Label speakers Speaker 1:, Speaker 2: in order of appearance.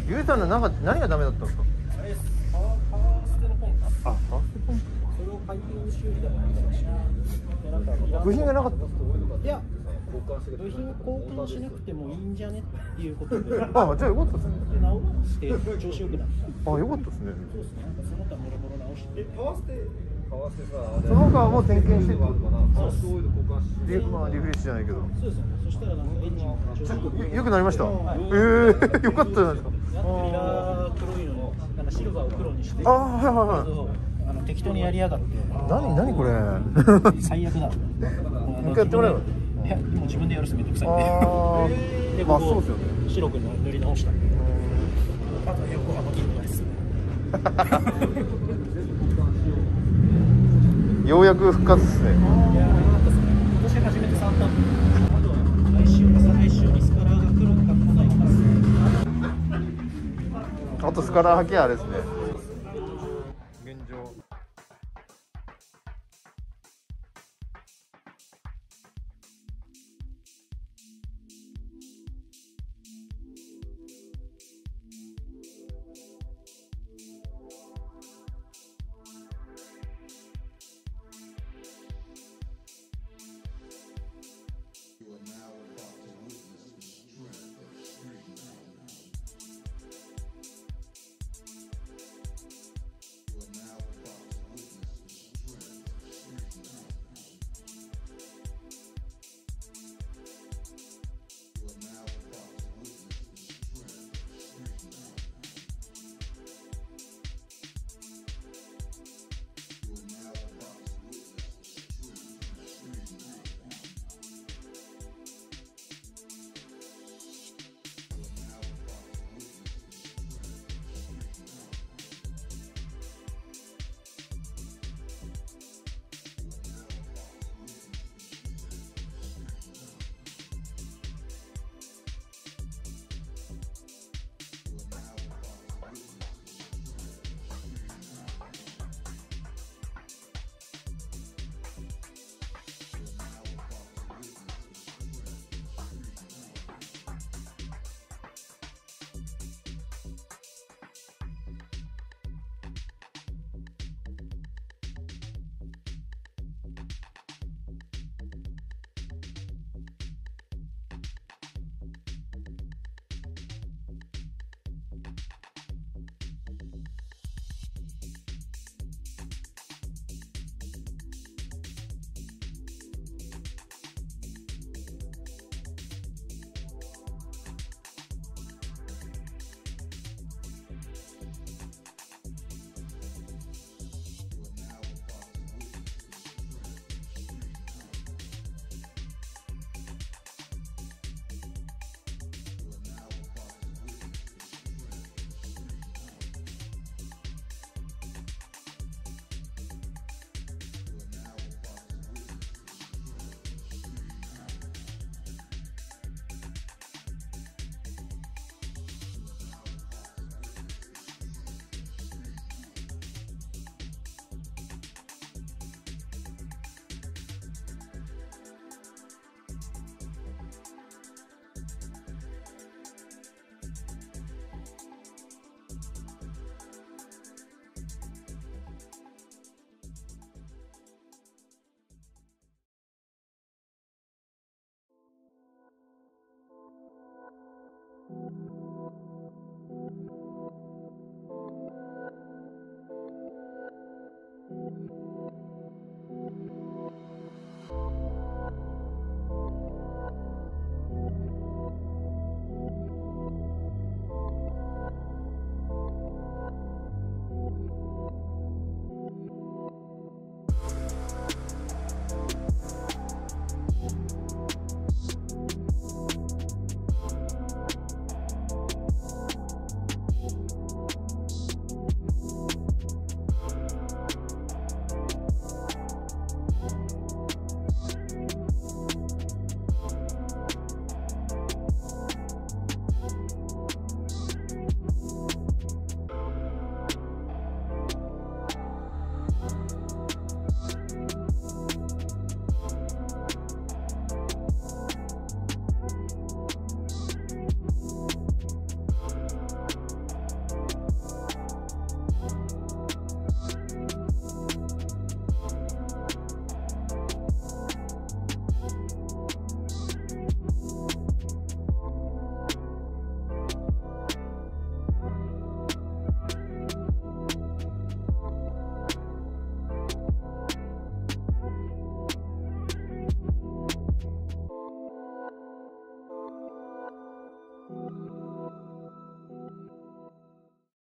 Speaker 1: ゆうさんの何がダメだったんですか？
Speaker 2: あれパワーステのポンプ。
Speaker 1: あ、パワーステポンプ。
Speaker 2: それをパイピング修理だったらしい。でなんか
Speaker 1: 部品がなかった。
Speaker 2: いや、部品交換しなくてもいいんじゃねっていうことで。
Speaker 1: あ、じゃあよかったですね。
Speaker 2: で直して調子よくなった。
Speaker 1: あ、よかったですね。
Speaker 2: そうですね。なんかその他もろもろ直して。
Speaker 3: パワーステさ、
Speaker 1: その他も点検してる。
Speaker 3: パワーステオイル交換して。
Speaker 1: まあリフレッシュじゃないけど。
Speaker 2: そうですね。そしたらなんかエンジンも調子よく。
Speaker 1: よくなりました。
Speaker 2: はい
Speaker 1: よかったじゃないですか。
Speaker 2: やっとミラー黒いのに、なんかシルバーを黒にして。
Speaker 1: あ、はいはいはい。
Speaker 2: 適当にやりやがって。
Speaker 1: 何これ。
Speaker 2: 最悪だ。
Speaker 1: もう一回やってもらえば。
Speaker 2: いや、でも自分でやるとめんどくさいんで。で、
Speaker 1: まあそうですよね。
Speaker 2: 白く塗り直したんで。あとは横浜銀座です。
Speaker 1: ようやく復活ですね。
Speaker 2: いやー、よかったですね。今年初めて触ったんで。あとは来週にスカラーが来るのか来ないか。
Speaker 1: あとスカラー履きはあれですね。